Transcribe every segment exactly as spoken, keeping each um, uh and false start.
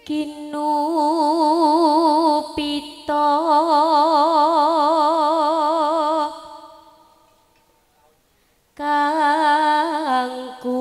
kinupita kangku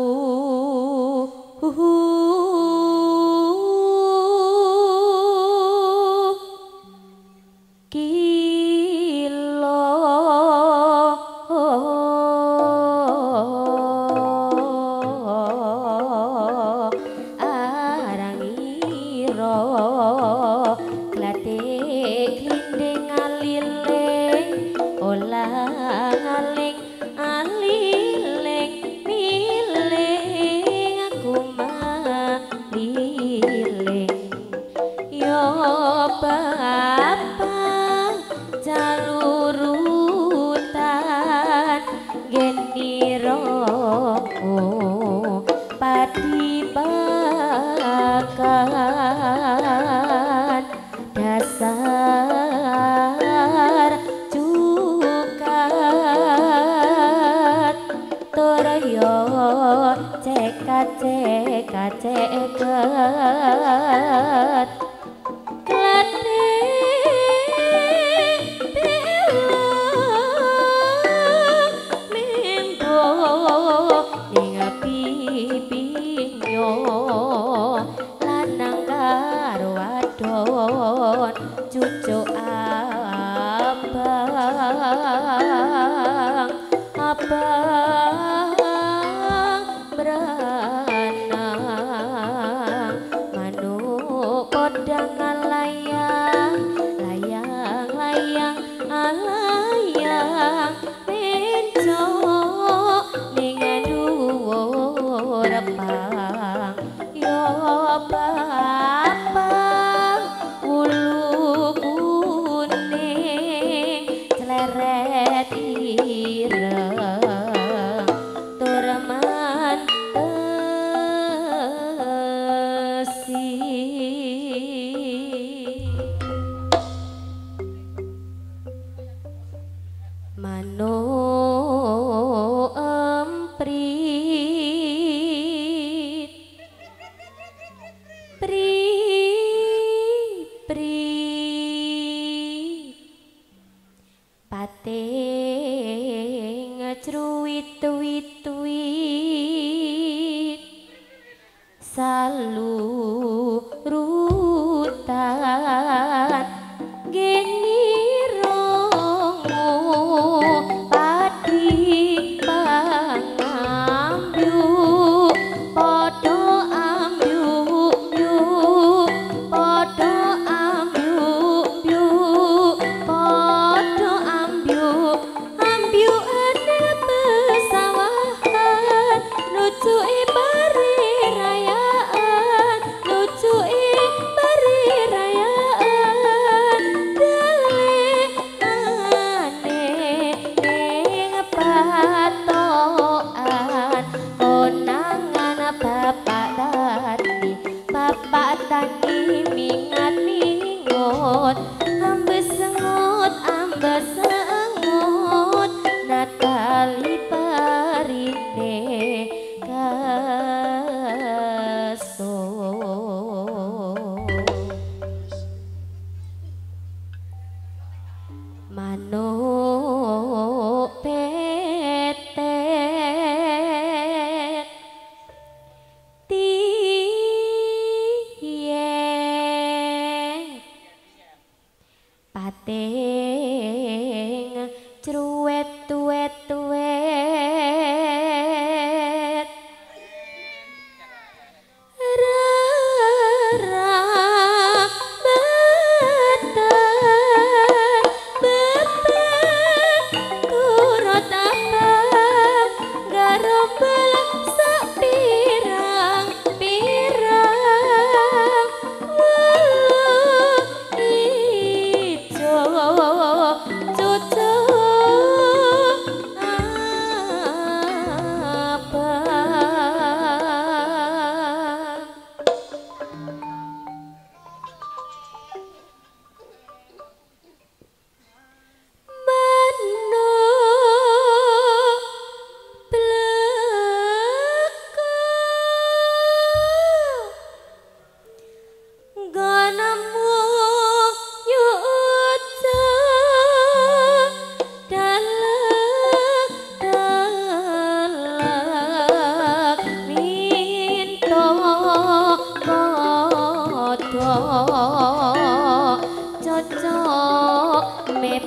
dasar cukat toryo cekat cekat ceket klate mimbo ning pipinyo lanang karo wadon cucuk abang abang beranang manuk podang layang layang layang alayang bencok ning dhuwur pang yo bapak ulu kuning celeret ireng turman tesi manuk emprit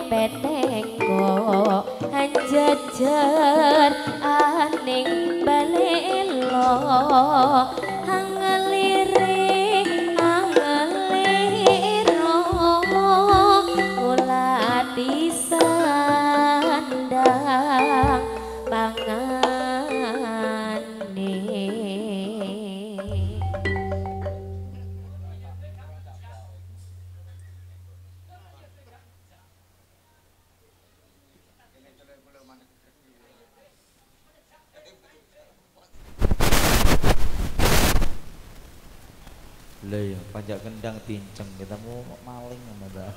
petengko hanjajar aning balelo hangalire hangaliro mulati sandang pangane Lah ya panjak kendang tinceng kita mau maling ngono ta.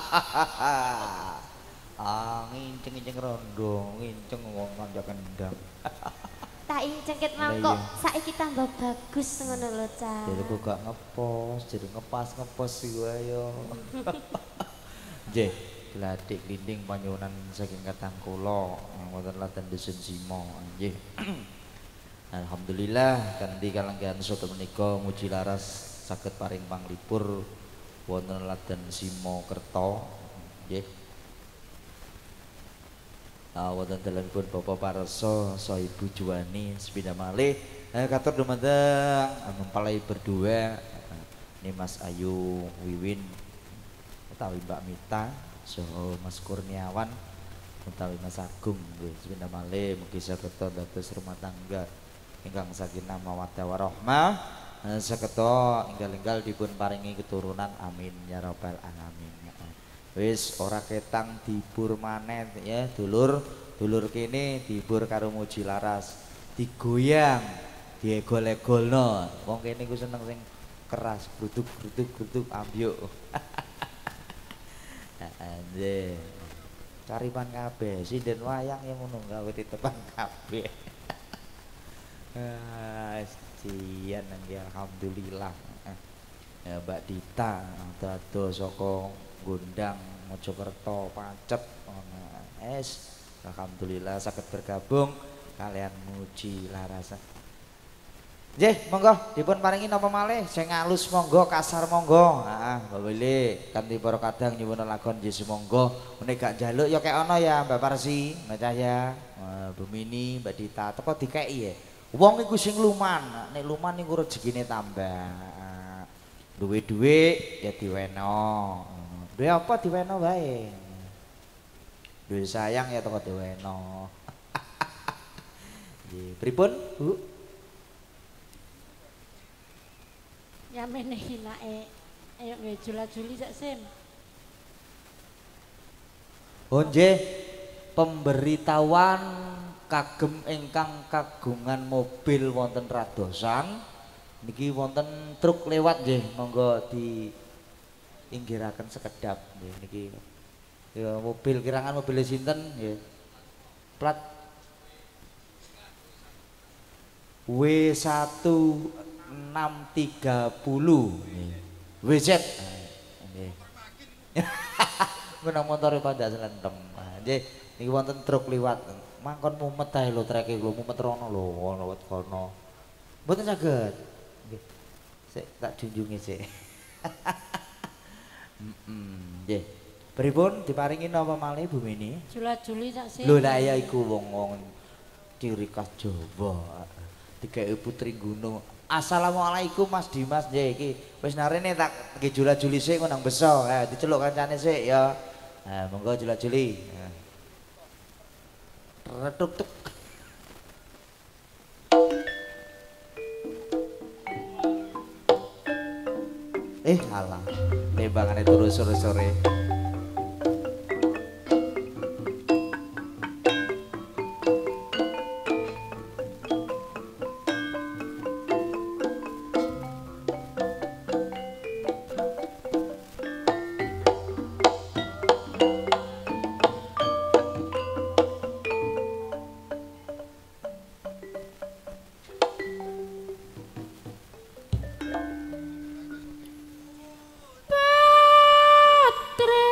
Ah nginceng-nginceng rondo, nginceng wong panjak kendang. tak incengket mangkok saiki tambah bagus ngono lho Cak. Jadi kok gak ngepos, jadi ngepas ngepos sih gue yo. Nggih, gladik linding panyuwunan saking katang kula wonten Laten Dusun Simo. Nggih. Alhamdulillah kanthi kalenggahan soto menika muji laras saged paring panglipur wonten Laten Simo Kerto. Nggih. Ah wonten dalemipun Bapak Parso saha Ibu Juwani sepindah malih eh, katur dumateng mempelai berdua ini Mas Ayu Wiwin utawi Mbak Mita saha Mas Kurniawan utawi Mas Agung nggih sepindah malih mugi saged dados rumah tangga ingkang sakinah mawaddah warahmah eh, saged enggal-enggal dipun paringi keturunan amin ya rabbal alamin. Wis ora ketang dibur maneh ya dulur dulur kene dibur karo muji laras digoyang diegol-egolno wong kene ku seneng sing keras gruduk-gruduk-gruduk ambyuk. Anjir caripan kabeh sinden wayang yang ngono gawe ditepan kabeh. Ah sian nggih alhamdulillah. Ya Mbak Dita dados saka Gondang Mojokerto Pacet es alhamdulillah saged bergabung kalian muji laras. Nggih monggo dipun paringi napa malih sing alus monggo kasar monggo. Heeh Mbak Willy kanthi para kadang nyuwun lagon Yesus monggo nek gak njaluk ya kek ana ya Mbak Parsi Mbak Cahya Bu Mini Mbak Dita teko dikeki ya wong iku sing luman nek luman niku rezekine tambah duwe-duwe ya diweno. Duwe apa diweno wae. Duwe sayang ya toko diweno. Nggih, pripun, Bu? Ya menehi nae. Ayo nggih jula-juli sak sim. Oh nggih, pemberitahuan kagem ingkang kagungan mobil wonten radosan niki wonten truk lewat nggih monggo di inggiraken sekedap nggih niki ya mobil kirangan mobil sinten nggih plat W satu enam tiga nol W Z nggih menang motor pada selentem nggih niki wonten truk liwat mangkon mumet ae lho treke lho mumet rono lho ono wet kono mboten saged nggih sik tak junjungi sik heeh nggih pripun diparingi napa malih Bu Mini jula-juli sak sim lho lah ya iku wong-wong ciri khas Jawa dikeke putri gunung. Assalamualaikum Mas Dimas nggih iki wis narene tak nggih jula-juli sik nang beso eh diceluk kancane sik ya ha monggo jula-juli retuk-tuk eh alah tembangane turu sore-sore. Patre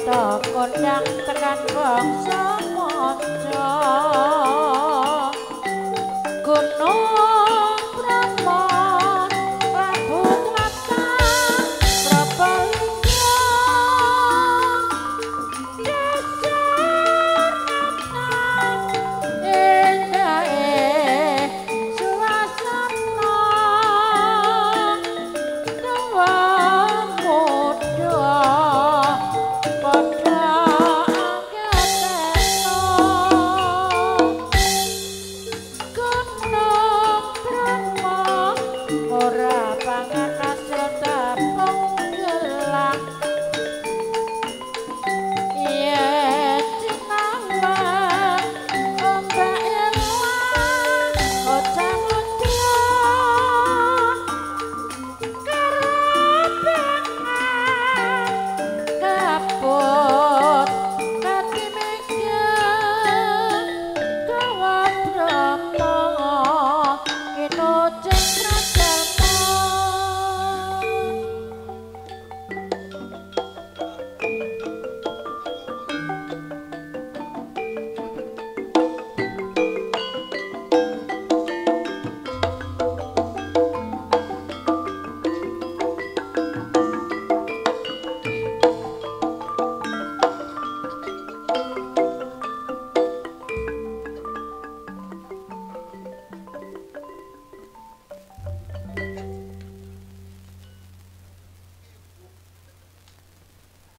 Tata kondang tekan bangsa maca